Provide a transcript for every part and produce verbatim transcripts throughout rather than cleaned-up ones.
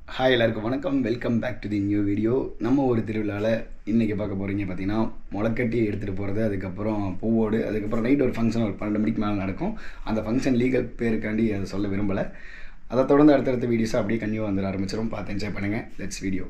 Hi எல்லாருக்கும் வணக்கம். Welcome back to the new video. நம்ம ஒரு திருவிழாவில் இன்றைக்கி பார்க்க போகிறீங்க பார்த்தீங்கன்னா முளைக்கட்டி எடுத்துகிட்டு போகிறது, அதுக்கப்புறம் பூவோடு, அதுக்கப்புறம் நைட் ஒரு ஃபங்க்ஷன் ஒரு பன்னெண்டு மணிக்கு மேலே நடக்கும். அந்த ஃபங்க்ஷன் லீகல் பேருக்காண்டி அதை சொல்ல விரும்பலை. அதை தொடர்ந்து அடுத்தடுத்த வீடியோஸாக அப்படியே கன்னியூ வந்துட ஆரம்பிச்சிடும். பார்த்து என்ஜாய் பண்ணுங்கள். Let's video.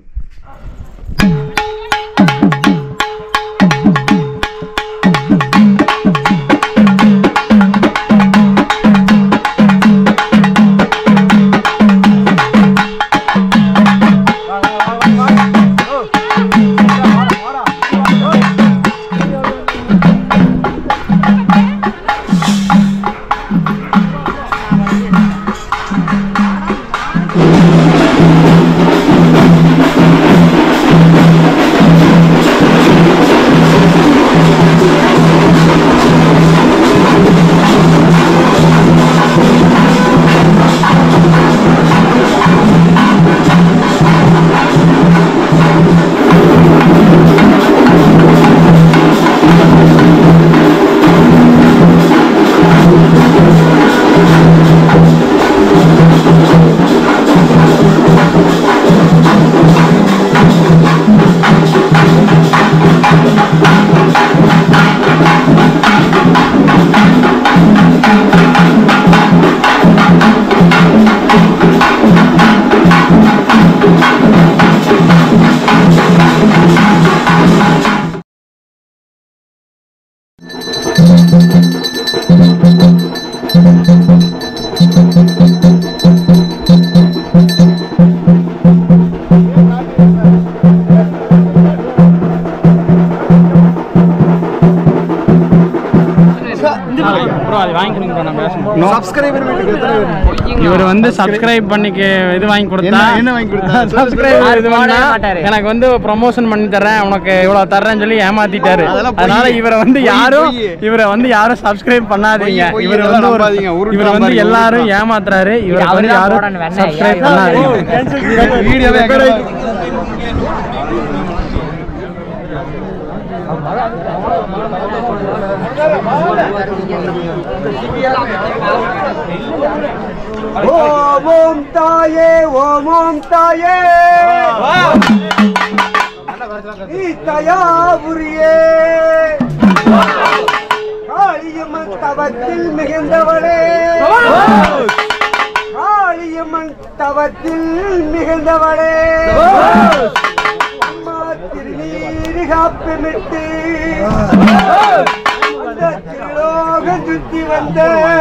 இவர் வந்து சப்ஸ்கிரைப் பண்ணிக்க இது வாங்கி கொடுத்தா என்ன வாங்கி கொடுத்தா சப்ஸ்கிரைபர் இது பண்ணா எனக்கு வந்து ப்ரமோஷன் பண்ணி தரேன், உனக்கு இவ்வளவு தரேன்னு சொல்லி ஏமாத்திட்டாரு. அதனால இவரை வந்து யாரும் இவரை வந்து யாரும் சப்ஸ்கிரைப் பண்ணாதீங்க. இவர் வந்து இவர் வந்து எல்லாரும் ஏமாத்துறாரு. இவரை வந்து யாரும் சப்ஸ்கிரைப் பண்ணாதீங்க. வீடியோவே ஓம் ஓம் தாயே, ஓம் ஓம் தாயே, நீ தயாபுரியே, காளியம்மன் தவத்தில் மிகுந்தவளே, காளியம்மன் தவத்தில் மிகுந்தவளே, அம்மா திருநீரு காப்பிமிட்டு திருலோகம் சுத்தி வந்த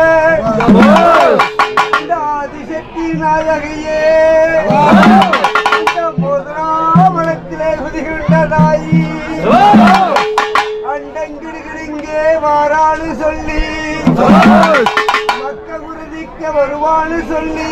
ஆதிசக்தி நாயகியே, மோதிராமணத்திலே குதிகின்ற தாயி, அண்டங்கிடுகிடுங்கே வாரான்னு சொல்லி, மக்க குருதிக்க வருவான்னு சொல்லி,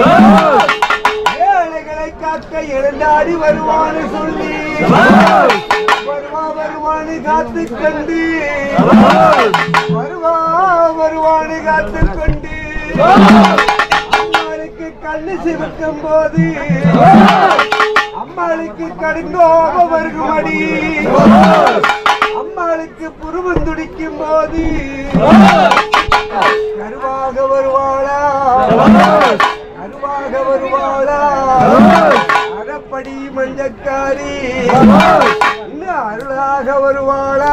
ஏழைகளை காக்க எழுந்தாடி வருவான்னு சொல்லி, வருவா வருவானு காத்து கண்டு, வருவா வருவானு காத்து கொண்டு, அம்மாளுக்கு கண்ணு சிவக்கும் போது அம்மாளுக்கு கடுங்கோபம் வருகுமடி, அம்மாளுக்கு புருவம் துடிக்கும் போது கருவாக வருவாளா, கருவாக வருவாளா, அறப்படி மஞ்சக்காரி இன்னும் அருளாக வருவாளா.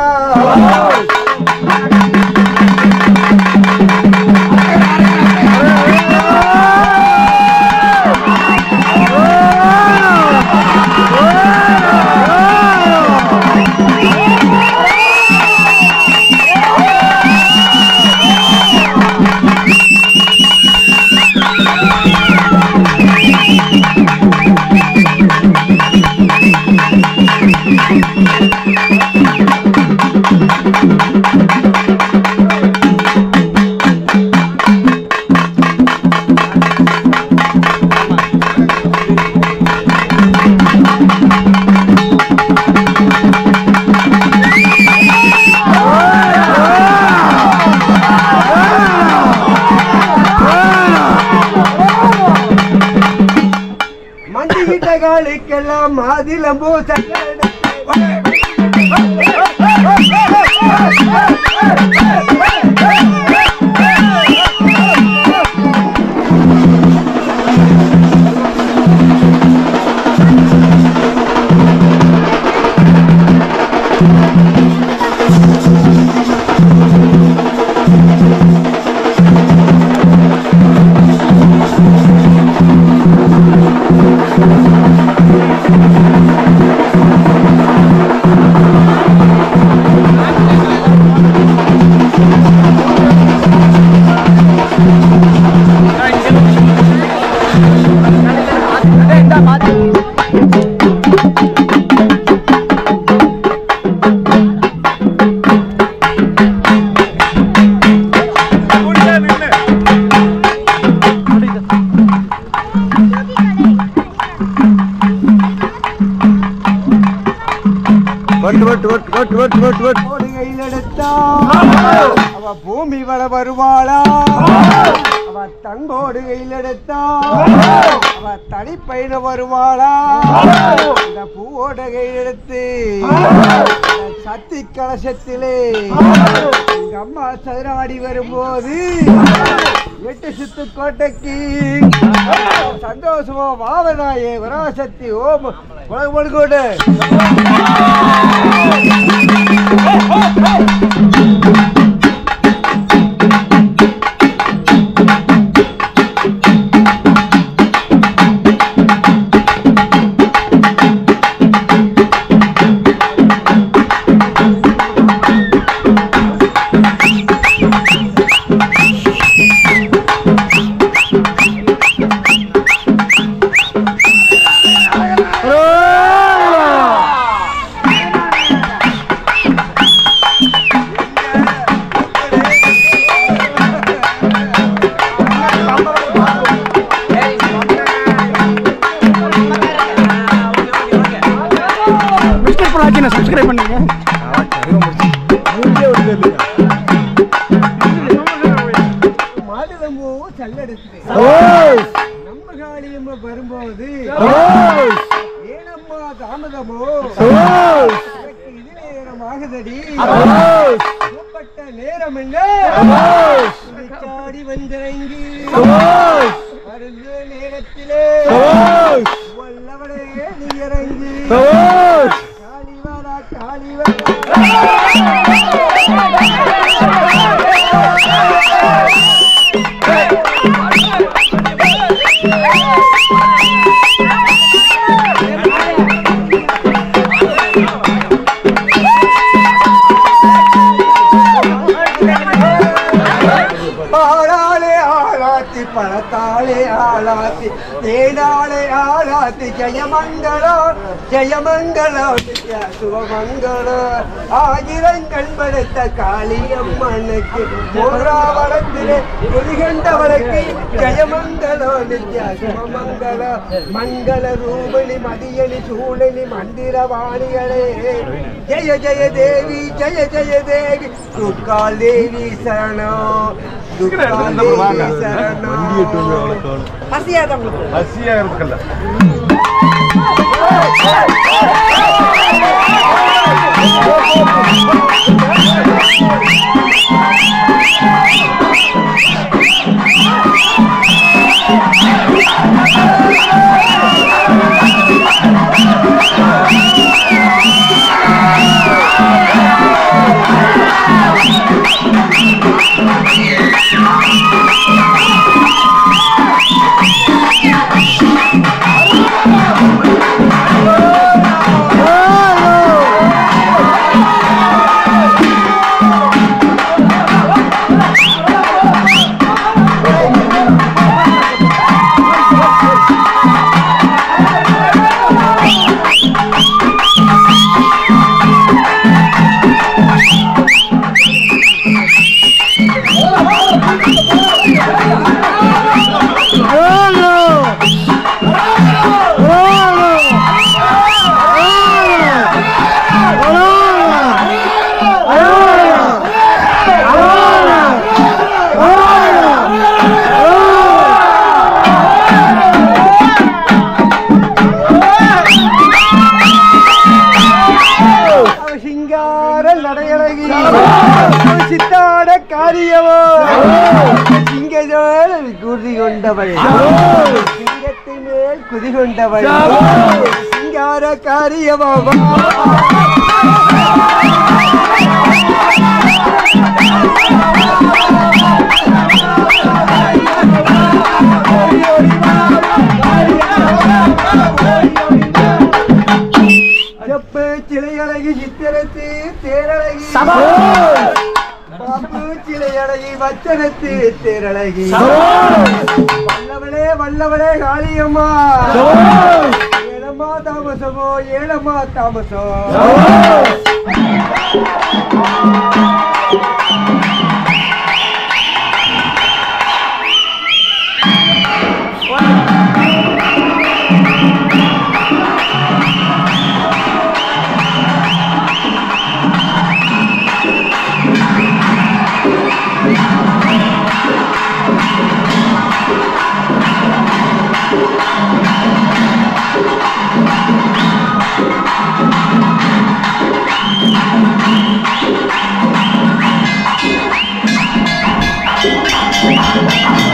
மண்டிகிட்டகளுக்கெல்லாம் மாதிலம்பூ பூமி வள வருவாளா அவ தங்கோடு கையில் எடுத்தா அவ தனிப்பயில வருவாளா இந்த பூவோட கையில் எடுத்து சத்தி கலசத்திலே எங்க அம்மா சதுராடி வரும்போது எட்டு சித்து கோட்டைக்கு சந்தோஷமா வாவனாயே வராசக்தி ஓம் கொடு சப்ஸ்கிரைப் பண்ணுங்க. மாதுளம்பூ சல்லெடுத்து நம்ம காளியம்மா வரும்போது ஏனம்மா தாமதமோ இது நேரமாகுதடி கூப்பட்ட நேரம் என்ன சாடி வந்திறங்கி வருந்த நேரத்திலே வல்லவனே நீ இறங்கி பழத்தாளே ஆளாத்தி தேனாளே ஆளாத்தி ஜெயமங்களோ ஜெயமங்களோ சுபமங்களோ ஆயிரங்கள் படைத்த காளியம்மனுக்கு மூன்றாவளத்திலே குதிகண்டவளுக்கு ஜெயமங்களோ நித்யா சுபமங்களோ மங்கள ரூபணி மதியணி சூழனி மந்திரவாணிகளே ஜெய ஜெய தேவி ஜெய ஜெய தேவி துர்கால் தேவி சரணோ துர்கால் தேவி சரணோ ಹಸಿಯ ಇರ್ಬೇಕಲ್ಲ சித்தாட காரியமோ சிங்கஜோல் குதி கொண்டவள் சிங்கத்தின் மேல் குதி கொண்டவள் சிங்கார காரியமோ காரியமோ சிலையழகி வச்சனத்து திரழகி வல்லவளே வல்லவளே காளியம்மா ஏழம்மா தாமசமோ ஏழம்மா தாமசோ Thank you.